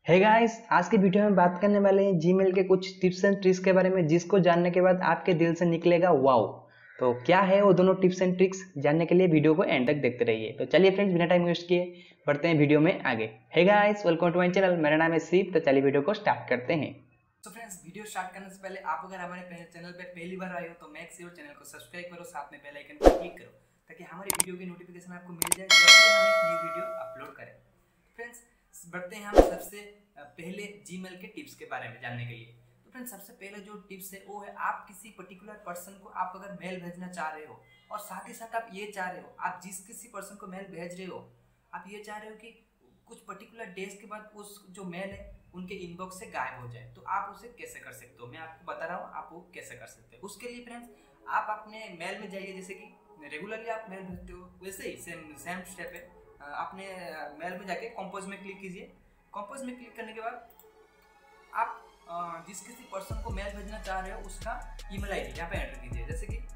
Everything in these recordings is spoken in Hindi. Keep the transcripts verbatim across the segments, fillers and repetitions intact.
हे गाइस, आज की वीडियो में बात करने वाले हैं जीमेल के कुछ टिप्स एंड ट्रिक्स के बारे में, जिसको जानने के बाद आपके दिल से निकलेगा वाओ। तो क्या है वो दोनों टिप्स एंड ट्रिक्स, जानने के लिए वीडियो को एंड तक देखते रहिए। तो चलिए फ्रेंड्स, बिना टाइम वेस्ट किए बढ़ते हैं वीडियो में आगे। Hey guys, welcome to my channel. मेरा नाम है शिव। तो चलिए वीडियो को स्टार्ट करते हैं। तो फ्रेंड्स, वीडियो स्टार्ट करने से पहले आप अगर हमारे चैनल पे पहली बार आए हो तो मेक श्योर चैनल को सब्सक्राइब करो, साथ में बेल आइकन पर क्लिक करो ताकि हमारी वीडियो की नोटिफिकेशन आपको मिल जाए जब भी हम एक न्यू वीडियो अपलोड करें। फ्रेंड्स, बढ़ते हैं हम सबसे पहले जीमेल के टिप्स के बारे में जानने के लिए। तो फ्रेंड्स, सबसे पहले जो टिप्स है वो है, आप किसी पर्टिकुलर पर्सन को आप अगर मेल भेजना चाह रहे हो और साथ ही साथ आप ये चाह रहे हो, आप जिस किसी पर्सन को मेल भेज रहे हो आप ये चाह रहे हो कि कुछ पर्टिकुलर डेज के बाद उस जो मेल है उनके इनबॉक्स से गायब हो जाए, तो आप उसे कैसे कर सकते हो, मैं आपको बता रहा हूँ आप वो कैसे कर सकते हो। उसके लिए फ्रेंड्स, आप अपने मेल में जाइए। जैसे कि रेगुलरली आप मेल भेजते हो वैसे ही सेम सेम स्टेप है। अपने मेल में जाके कंपोज में क्लिक कीजिए। कंपोज में क्लिक करने के बाद आप जिस किसी पर्सन को मेल भेजना चाह रहे हो उसका ईमेल आईडी यहाँ पे एंटर कीजिए। जैसे कि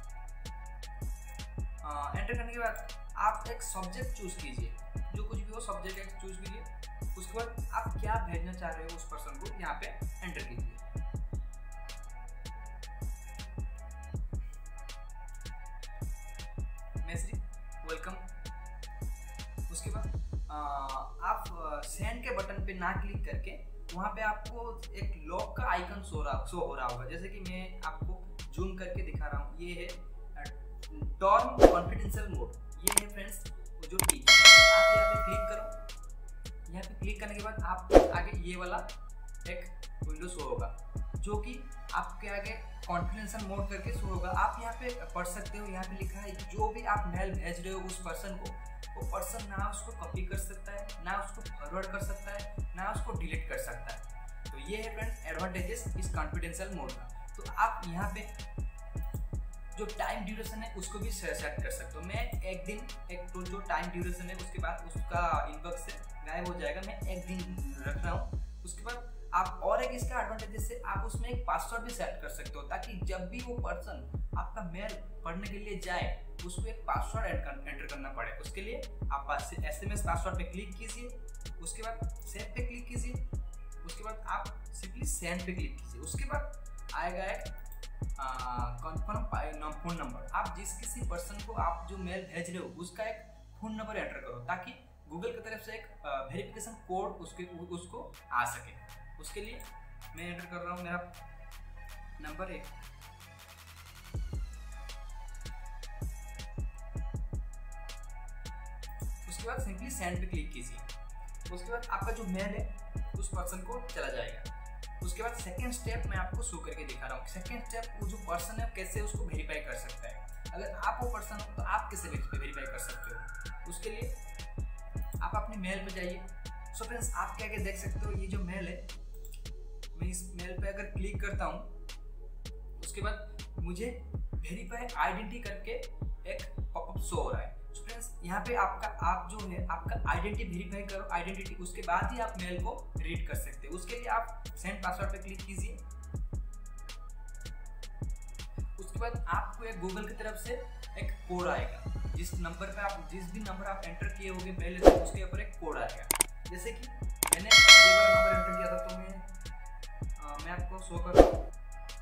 एंटर करने के बाद आप एक सब्जेक्ट चूज कीजिए, जो कुछ भी हो सब्जेक्ट एक चूज कीजिए। उसके बाद आप क्या भेजना चाह रहे हो उस पर्सन को यहाँ पे एंटर कीजिए। Message welcome. उसके बाद आप सेंड के बटन पे ना क्लिक करके वहाँ पे आपको एक लॉक का आइकन शो रहा शो हो रहा होगा। जैसे कि मैं आपको जूम करके दिखा रहा हूँ, ये है टर्न कॉन्फिडेंशियल मोड। ये है फ्रेंड्स वो जो टिप, आप यहाँ पे क्लिक करो। यहाँ पे क्लिक करने के बाद आपके आगे ये वाला एक विंडो शो होगा, जो कि आपके आगे कॉन्फिडेंशियल मोड करके शो होगा। आप यहाँ पे पढ़ सकते हो, यहाँ पे लिखा है जो भी आप मेल भेज रहे हो उस पर्सन को, वो पर्सन ना उसको कॉपी कर सकता है, ना उसको फॉरवर्ड कर सकता है, ना उसको डिलीट कर सकता है। तो ये है फ्रेंड्स एडवांटेजेस इस कॉन्फिडेंशियल मोड का। तो आप यहाँ पे जो टाइम ड्यूरेशन है उसको भी सेट कर सकते हो। मैं एक दिन एक तो जो टाइम ड्यूरेशन है उसके बाद उसका इनबॉक्स से गायब हो जाएगा, मैं एक दिन रख रहा हूँ। उसके बाद आप और एक इसका एडवांटेज से आप उसमें एक पासवर्ड भी सेट कर सकते हो, ताकि जब भी वो पर्सन आपका मेल पढ़ने के लिए जाए उसको एक पासवर्ड एंटर करना पड़े। उसके लिए आप एसएमएस पासवर्ड पे क्लिक कीजिए, उसके बाद सेव पे क्लिक कीजिए, उसके बाद आप सिंपली सेंड पे क्लिक कीजिए। उसके बाद आएगा एक कन्फर्म फोन नंबर। आप जिस किसी पर्सन को आप जो मेल भेज रहे हो उसका एक फोन नंबर एंटर करो, ताकि गूगल की तरफ से एक वेरिफिकेशन कोड उसके उसको आ सके। उसके लिए मैं एंटर कर रहा हूँ मेरा नंबर एक। उसके बाद सिंपली सेंड पे क्लिक कीजिए। उसके बाद आपका जो मेल है उस पर्सन को चला जाएगा। उसके बाद सेकेंड स्टेप मैं आपको शो करके दिखा रहा हूँ। सेकेंड स्टेप वो जो पर्सन है कैसे उसको वेरीफाई कर सकता है। अगर आप वो पर्सन हो तो आप कैसे वेरीफाई कर सकते हो, उसके लिए आप अपने मेल पे जाइए। सो फ्रेंड्स, आप क्या क्या देख सकते हो, ये जो मेल है, मैं इस मेल पे अगर क्लिक करता हूँ उसके बाद मुझे वेरीफाई आइडेंटिटी करके एक पॉपअप शो हो रहा है। सो फ्रेंड्स, यहाँ पे आपका आप जो है आपका आइडेंटिटी वेरीफाई करो आइडेंटिटी, उसके बाद ही आप मेल को रीड कर सकते हो। उसके लिए आप सेंड पासवर्ड पे क्लिक कीजिए। उसके बाद आपको एक गूगल की तरफ से एक कोड आएगा, जिस नंबर पे आप जिस भी नंबर आप एंटर किए होंगे पहले से उसके ऊपर एक कोड आएगा। जैसे कि मैंने ये वाला नंबर एंटर किया था, तो मैं आ, मैं आपको शो कर रहा हूँ।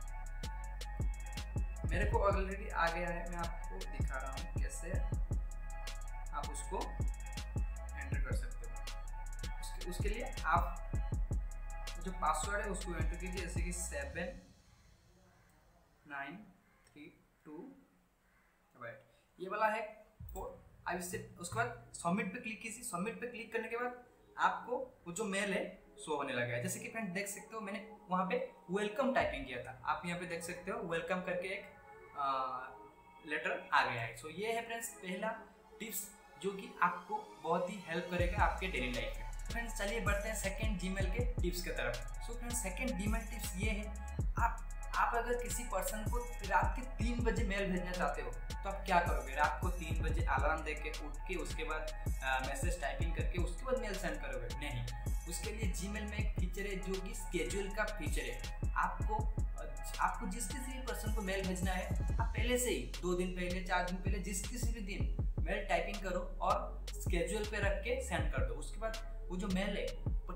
मेरे को ऑलरेडी आ गया है, मैं आपको दिखा रहा हूँ कैसे आप उसको एंटर कर सकते हो। उसके, उसके लिए आप जो पासवर्ड है उसको एंटर कीजिए। जैसे कि seven nine three two right, ये वाला है कोड। अब इससे उसके बाद सबमिट पे क्लिक कीजिए। सबमिट पे क्लिक करने के बाद आपको वो जो मेल है शो होने लगा है। जैसे कि फ्रेंड देख सकते हो, मैंने वहाँ पे वेलकम टाइपिंग किया था, आप यहाँ पे देख सकते हो वेलकम करके एक लेटर आ गया है। सो ये है फ्रेंड्स पहला टिप्स, जो कि आपको बहुत ही हेल्प करेगा आपके डेली लाइफ में। फ्रेंड्स, चलिए बढ़ते हैं सेकंड जीमेल के टिप्स की तरफ। So friends, second Gmail tips ये है, आप आप अगर किसी पर्सन को रात के तीन बजे मेल भेजना चाहते हो तो आप क्या करोगे, रात को तीन बजे अलार्म दे के उठ के उसके बाद मैसेज टाइपिंग करके उसके बाद मेल सेंड करोगे? नहीं, उसके लिए जीमेल में एक फीचर है जो कि स्केड्यूल का फीचर है। आपको आपको जिस किसी भी पर्सन को मेल भेजना है, आप पहले से ही दो दिन पहले चार दिन पहले जिस किसी भी दिन मेल टाइपिंग करो और स्केड्यूल पे रख के सेंड कर दो। उसके बाद वो जो मेल है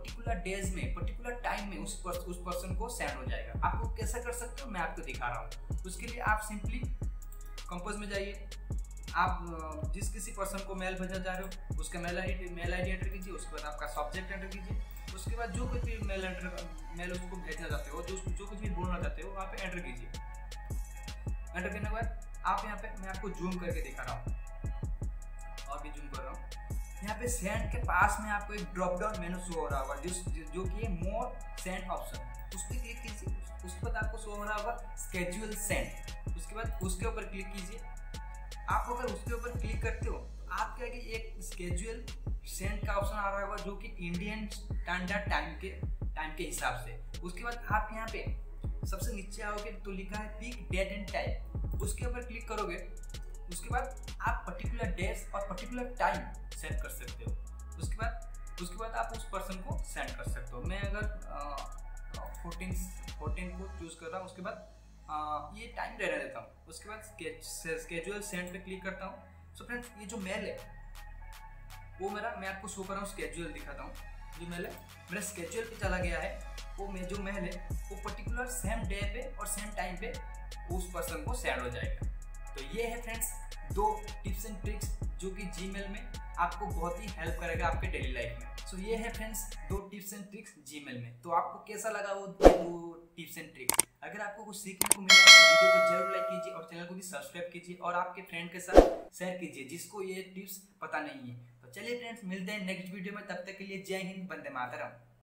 पर्टिकुलर डेज में, पर्टिकुलर टाइम में उस पर्स, उस पर्सन को सेंड हो जाएगा। आप वो कैसा कर सकते हो मैं आपको दिखा रहा हूँ। उसके लिए आप सिंपली कंपोज में जाइए, आप जिस किसी पर्सन को मेल भेजना चाह रहे हो उसका mail I mail I D एंटर कीजिए, उसके बाद आपका सब्जेक्ट एंटर कीजिए, उसके बाद जो कुछ भी मेल एंटर मेल उसको भेजना चाहते हो, जो जो कुछ भी बोलना चाहते हो वहाँ पे एंटर कीजिए। एंटर करने के बाद आप यहाँ पे, मैं आपको जूम करके दिखा रहा हूँ और भी जूम कर रहा हूँ। यहाँ पे सेंड के पास में आपको एक ड्रॉप डाउन मेनू शो हो रहा होगा जिस जो कि है मोर सेंड ऑप्शन, उस पर क्लिक कीजिए। उसके बाद आपको शो हो रहा होगा स्केड्यूल सेंड, उसके बाद उसके ऊपर क्लिक कीजिए। आप अगर उसके ऊपर क्लिक करते हो आपके आगे एक स्केड्यूल सेंड का ऑप्शन आ रहा होगा जो कि इंडियन स्टैंडर्ड टाइम के टाइम के हिसाब से। उसके बाद आप यहाँ पे सबसे नीचे आओगे तो लिखा है पिक डेट एंड टाइम, उसके ऊपर क्लिक करोगे। उसके बाद आप पर्टिकुलर डेज और पर्टिकुलर टाइम सेट कर सकते हो। उसके बाद उसके बाद आप उस पर्सन को सेंड कर सकते हो। मैं अगर फोर्टीन फोर्टीन को चूज कर रहा हूँ, उसके बाद आ, ये टाइम रहने देता हूँ। उसके बाद स्केड्यूल सेंड पे क्लिक करता हूँ। सो फ्रेंड्स ये जो मेल है वो मेरा, मैं आपको शो कर रहा हूँ, स्केड्यूल दिखाता हूँ। जो मेल है मेरा स्केड्यूल पे चला गया है, वो मैं जो मेल है वो पर्टिकुलर सेम डे पे और सेम टाइम पे उस पर्सन को सेंड हो जाएगा। तो ये है फ्रेंड्स दो टिप्स एंड ट्रिक्स जो कि जीमेल में आपको बहुत ही हेल्प करेगा आपके डेली लाइफ में। सो so, ये है फ्रेंड्स दो टिप्स एंड ट्रिक्स जीमेल में। तो आपको कैसा लगा वो दो टिप्स एंड ट्रिक्स? अगर आपको कुछ सीखने को मिला तो वीडियो को जरूर लाइक कीजिए और चैनल को भी सब्सक्राइब कीजिए और आपके फ्रेंड के साथ शेयर कीजिए जिसको ये टिप्स पता नहीं है। तो चलिए फ्रेंड्स मिलते हैं नेक्स्ट वीडियो में, तब तक के लिए जय हिंद, वंदे मातरम।